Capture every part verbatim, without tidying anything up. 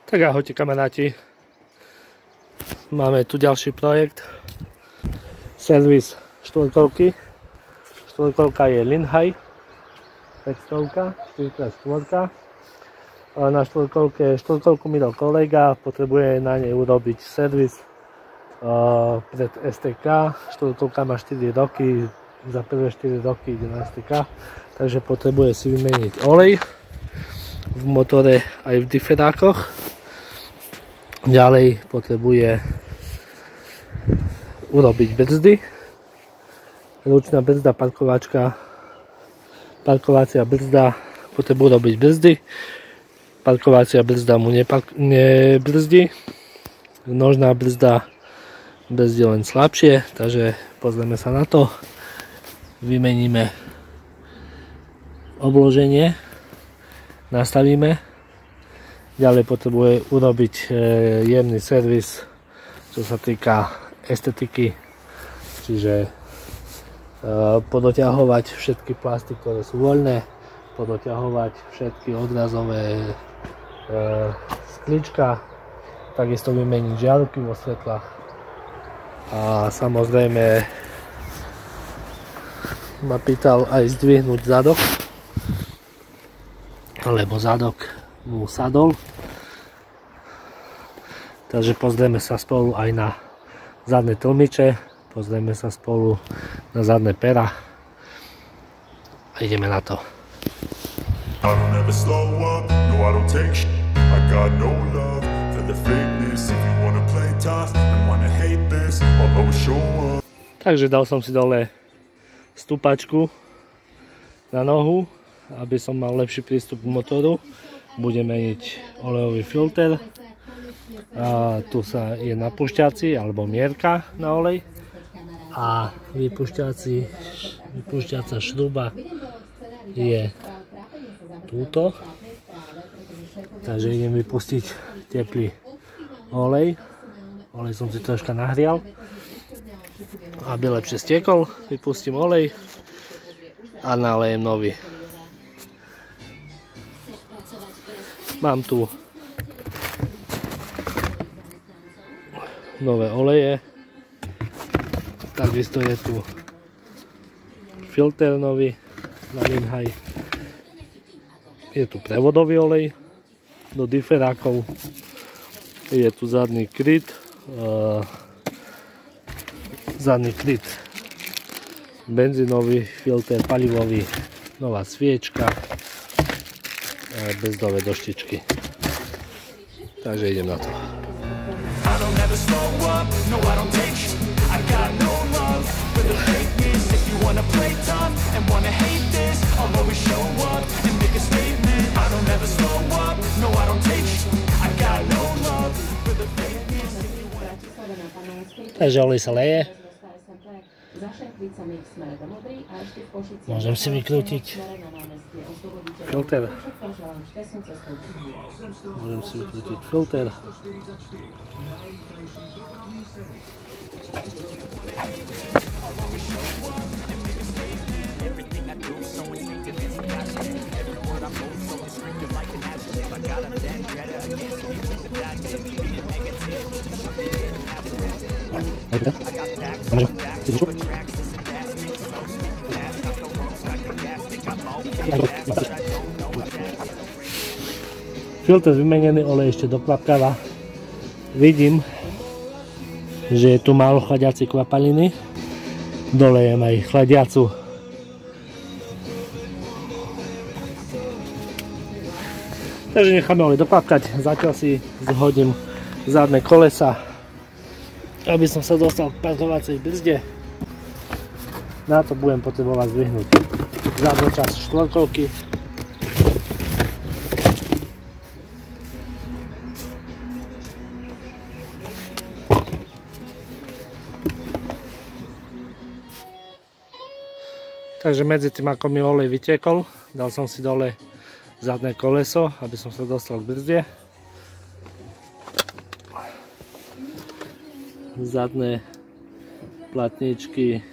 Tak ahojte kamaráti, máme tu ďalší projekt, servis štvorkolky. Štvorkolka je Linhai päťsto, štyri krát štyri. Na štvorkolke, štvorkolku mi dal kolega, potrebuje na nej urobiť servis uh, pred es té ká. Štvorkolka má štyri roky, za prvé štyri roky ide na es té ká, takže potrebuje si vymeniť olej v motore aj v diferákoch. Ďalej potrebuje urobiť brzdy, ručná brzda, parkovačka, parkovacia brzda, potrebuje urobiť brzdy, parkovacia brzda mu nebrzdí, nožná brzda brzdí len slabšie, takže pozrieme sa na to, vymeníme obloženie, nastavíme. Ďalej potrebuje urobiť jemný servis, čo sa týka estetiky, čiže podoťahovať všetky plasty, ktoré sú voľné, podoťahovať všetky odrazové sklička, takisto vymeniť žiarovky vo svetlách a samozrejme ma pýtal aj zdvihnúť zadok, lebo zadok mu sadol. Takže pozrieme sa spolu aj na zadné tlmiče, pozrieme sa spolu na zadné pera a ideme na to. Takže dal som si dole stúpačku na nohu, aby som mal lepší prístup k motoru. Budem meniť olejový filter. A tu sa je napúšťací alebo mierka na olej a vypúšťací, vypúšťacia šruba je túto. Takže idem vypustiť teplý olej. Olej som si troška nahrial, aby lepšie stiekol. Vypustím olej a nalejem nový. Mám tu nové oleje, takisto je tu filter nový na Linhai, je tu prevodový olej do diferákov, je tu zadný kryt, uh, zadný kryt, benzínový filter, palivový, nová sviečka, brzdové doštičky. Takže idem na to. Takže olej sa leje. Môžem si vykrútiť filter. Môžem si vykrútiť filter. Filter vymenený, olej ešte doklapkáva. Vidím, že je tu málo chladiacej kvapaliny. Dolejem aj chladiacu. Takže necháme olej doklapkať. Zatiaľ si zhodím zadné kolesa, aby som sa dostal k parkovacej brzde. Na to budem potrebovať zdvihnúť zadnú časť štvorkolky. Takže medzi tým, ako mi olej vytiekol, dal som si dole zadné koleso, aby som sa dostal k brzde. Zadné platničky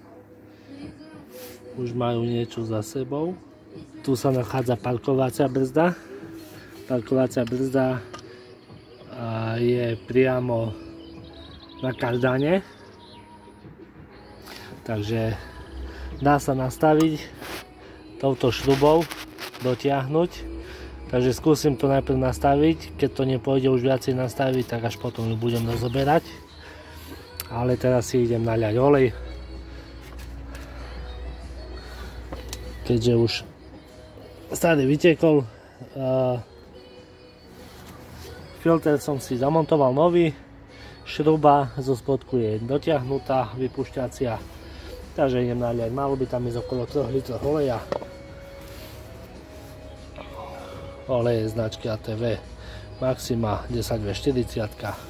už majú niečo za sebou. Tu sa nachádza parkovacia brzda. Parkovacia brzda je priamo na kardáne, takže dá sa nastaviť touto šrubou, dotiahnuť, takže skúsim to najprv nastaviť, keď to nepôjde už viacej nastaviť, tak až potom ju budem rozoberať, ale teraz si idem naľať olej, keďže už stále vytekol. Filter som si zamontoval nový, šruba zo spodku je dotiahnutá, vypúšťacia, takže idem naliať. Malo by tam ísť okolo tri litrov oleja. Olej značky á té vé Maxima desať vé štyridsať.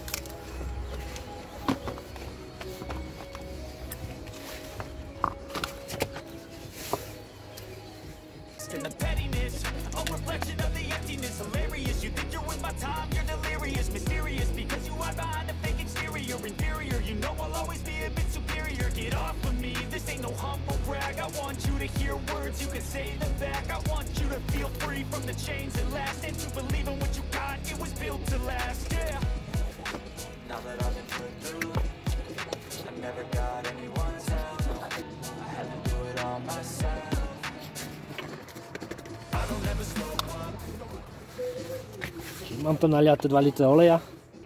Mám to naliate dva litre oleja.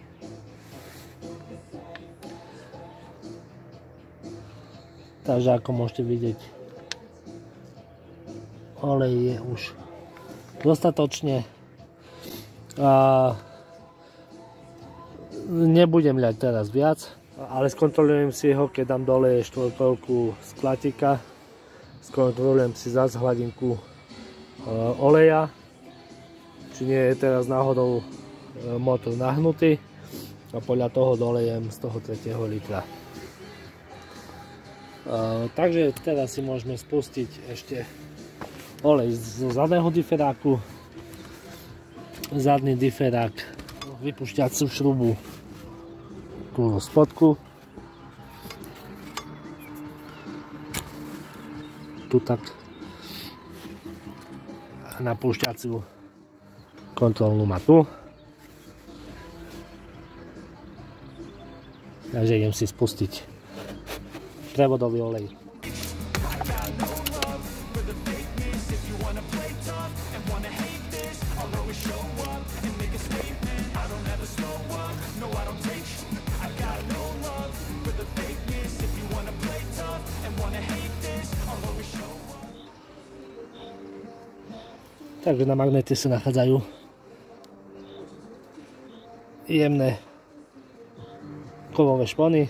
Takže ako môžete vidieť, olej je už dostatočne. A nebudem ľať teraz viac, ale skontrolujem si ho, keď dám dole štvorkolku z klatika. Skontrolujem si zase hladinku oleja, či nie je teraz náhodou motor nahnutý, a podľa toho dolejem z toho tretieho litra. Takže teraz si môžeme spustiť ešte olej zo zadného diferáku, zadný diferák, vypúšťaciu šrubu tu zo spodku, tu tak, na púšťaciu kontrolnú matu. Takže idem si spustiť prevodový olej. Takže na magnete sa nachádzajú jemné kovové špony.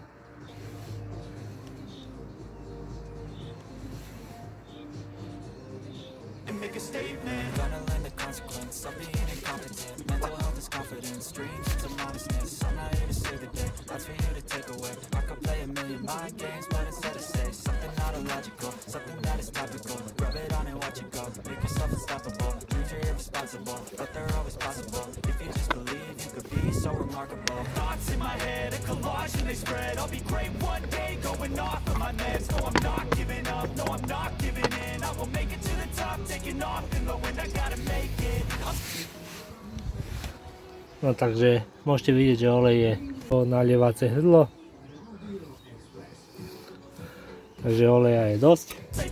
No takže môžete vidieť, že olej je nalievacie hrdlo. Takže oleja je dosť.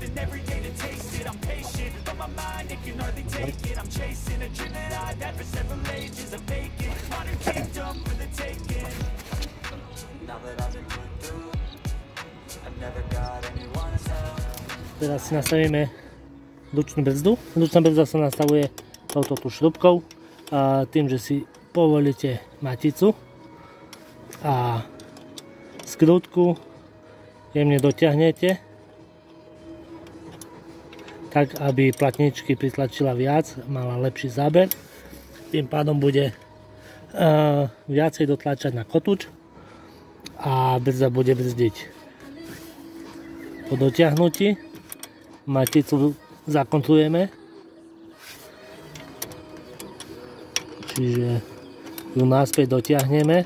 Teraz si nastavíme ručnú brzdu. Ručná brzda sa nastavuje touto tu šrubkou a tým, že si povolíte maticu a skrutku jemne dotiahnete tak, aby platničky pritlačila viac, mala lepší záber. Tým pádom bude uh, viacej dotlačať na kotúč a brzda bude brzdiť. Po dotiahnutí maticu zakontrujeme, čiže ju naspäť dotiahneme.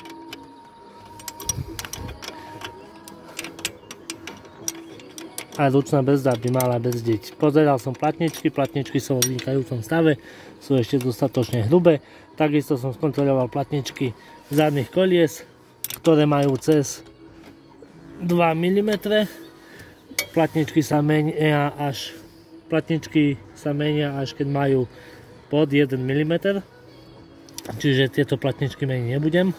a ručná brzda by mala brzdiť. Pozeral som platničky, platničky sú v vynikajúcom stave, sú ešte dostatočne hrubé. Takisto som skontroloval platničky zadných kolies, ktoré majú cez dva milimetre. Platničky sa menia až, platničky sa menia až keď majú pod jeden milimeter. Čiže tieto platničky meniť nebudem.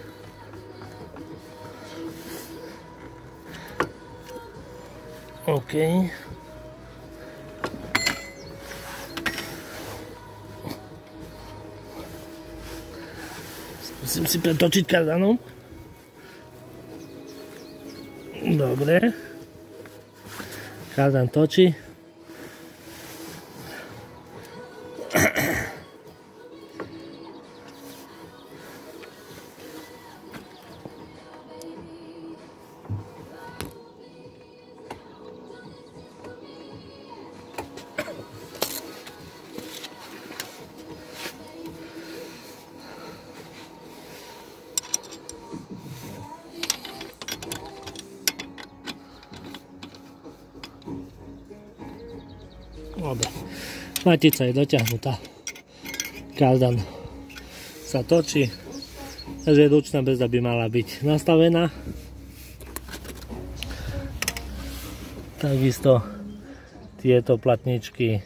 OK. Musím si pretočiť kardanom. Dobre. Kardan točí. Dobre, matica je dotiahnutá, kardan sa točí, takže ručná brzda by mala byť nastavená. Takisto tieto platničky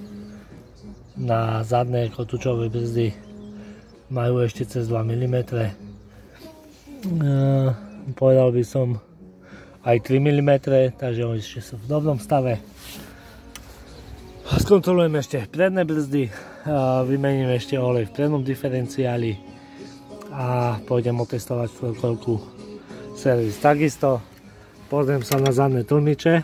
na zadné kotúčové brzdy majú ešte cez dva milimetre. Povedal by som aj tri milimetre, takže oni ešte sú v dobrom stave. Skontrolujem ešte predné brzdy, vymením ešte olej v prednom diferenciáli a pôjdem otestovať štvorkolku servis. Takisto pozriem sa na zadné tlmiče,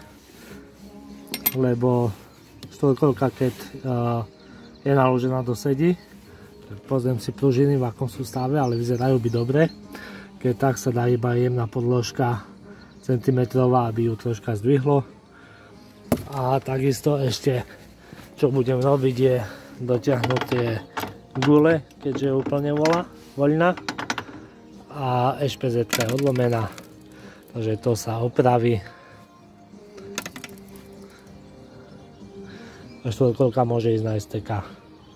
lebo štvorkolka keď je naložená do sedí, pozriem si pružiny v akom sú stave, ale vyzerajú by dobre. Keď tak sa dá iba jemná podložka centimetrová, aby ju troška zdvihlo. A takisto ešte čo budem robiť je dotiahnuť tie gule, keďže je úplne voľná a eš pé zet je odlomená, takže to sa opraví a štvorkolka môže ísť na es té ká.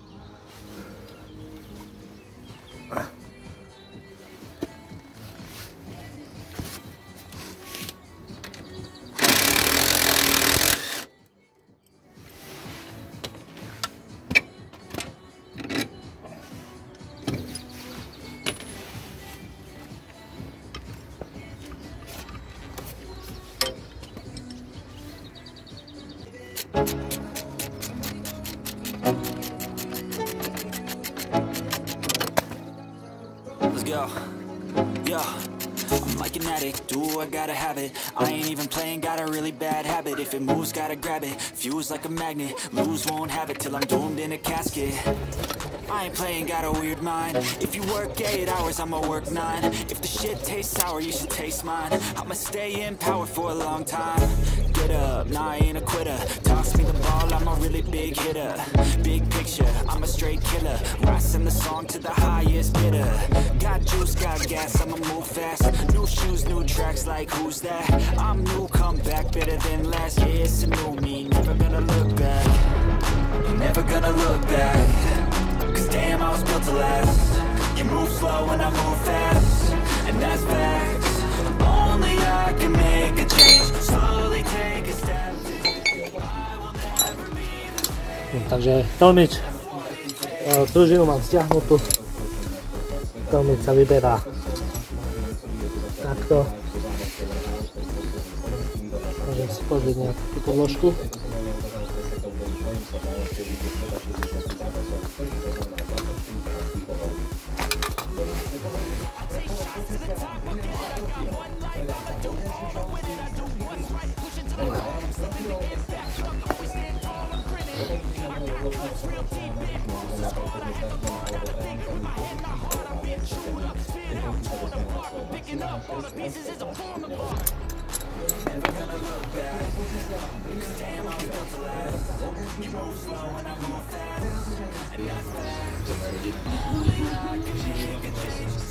Let's go. Yo, I'm like an addict, do I gotta have it. I ain't even playing, got a really bad habit. If it moves, gotta grab it, fuse like a magnet. Lose, won't have it till I'm doomed in a casket. I ain't playing, got a weird mind. If you work eight hours, I'ma work nine. If the shit tastes sour, you should taste mine. I'ma stay in power for a long time. Get up, nah, I ain't a quitter. Toss me the ball, I'm a really big hitter. Big picture, I'm a straight killer. Rising the song to the highest bidder. Got juice, got gas, I'ma move fast. New shoes, new tracks, like who's that? I'm new, come back, better than last. Yeah, it's a new me, never gonna look back. Never gonna look back. Cause damn, I was built to last. You move slow and I move fast, and that's facts. Only I can make a change. Slowly take a step. I will never be the same. Takže tlmič, pružinu mám stiahnutú, tlmič sa vyberá takto. Môžem si pozrieť nejakú podložku.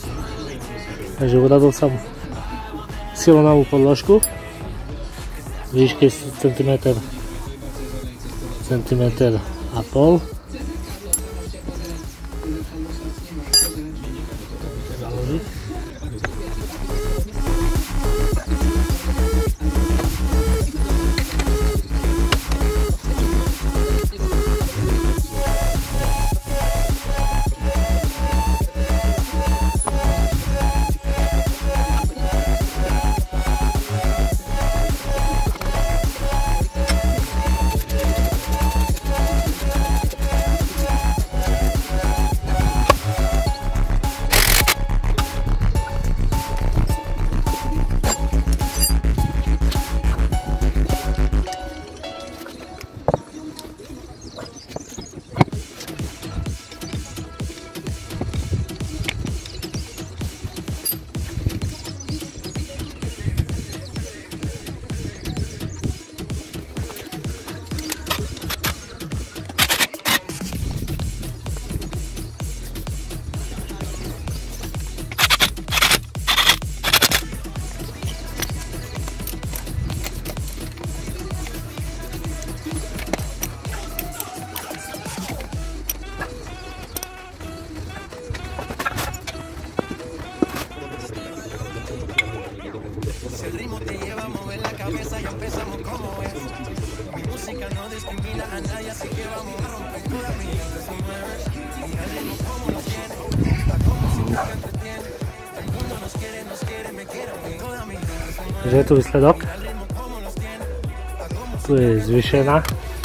Takže uradil som silonovú podložku. výšky centimetr, centimetr a pol. Takže je tu výsledok. Tu je zvýšená.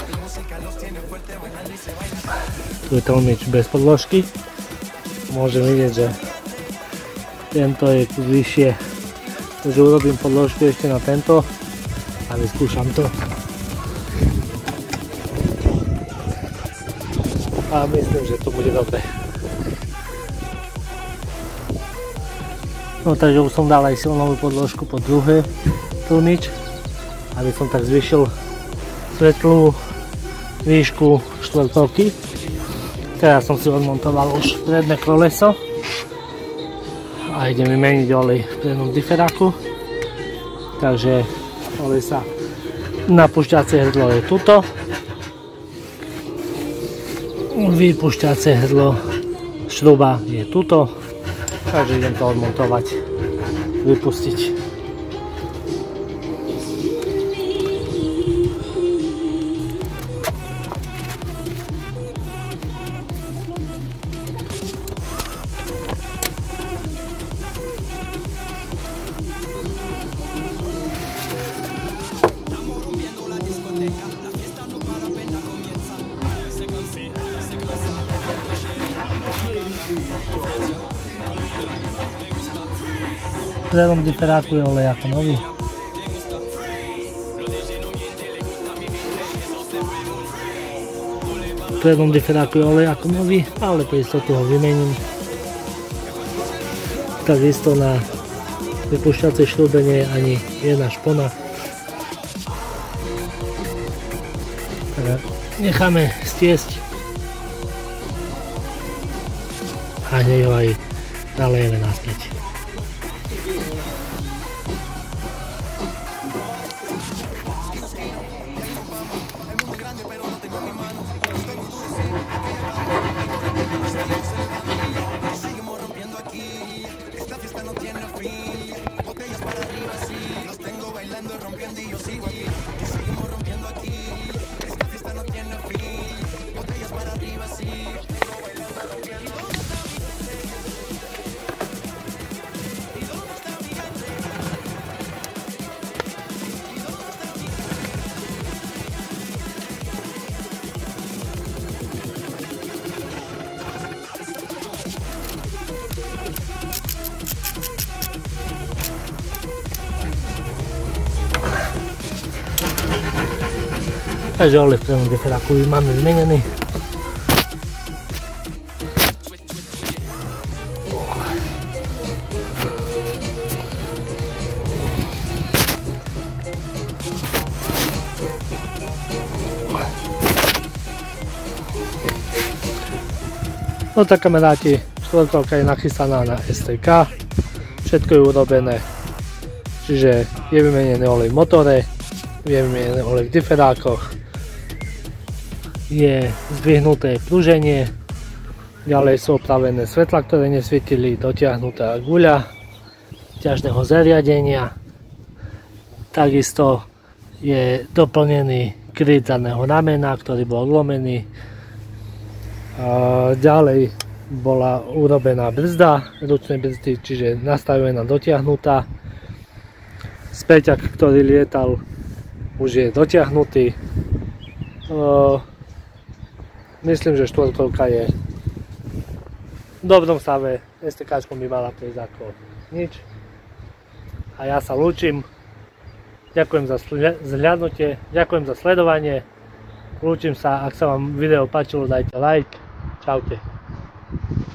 Tu je tlmič bez podložky. Môžem vidieť, že tento je tu vyššie. Takže urobím podložku ešte na tento a vyskúšam to. A myslím, že to bude dobre. No takže už som dal aj silnovú podložku pod druhý tlmič, aby som tak zvýšil svetlú výšku štvorkolky. Teraz som si odmontoval už predné koleso a idem vymeniť olej v prednom diferáku. Takže kolesa na púšťacie hrdlo je tuto. Vypúšťacie hrdlo šruba je tuto. Takže idem to odmontovať, vypustiť. V prednom diferáku je olej ako nový. V prednom diferáku je olej ako nový, ale pre istotu ho vymením. Takisto na vypúšťacej šrube nie je ani jedna špona. Tak necháme stiesť a hneď ho aj nalejeme naspäť. Takže olej v prednom diferáku máme vymenený. No tak kamaráti, štvorkolka je nachystaná na es té ká, všetko je urobené, čiže je vymenený olej v motore, vymenili olej v diferákoch, je zdvihnuté pruženie, ďalej sú opravené svetla, ktoré nesvietili, dotiahnutá guľa ťažného zariadenia, takisto je doplnený kryt zadného ramena, ktorý bol odlomený. A ďalej bola urobená brzda, ručnej brzdy, čiže nastavená, dotiahnutá. Späťak, ktorý lietal, už je dotiahnutý. Uh, myslím, že štvorkolka je v dobrom stave. STKčkom by mala prejsť ako nič. A ja sa lúčim. Ďakujem za zhľadnutie, ďakujem za sledovanie. Lúčim sa, ak sa vám video páčilo, dajte like. Čaute.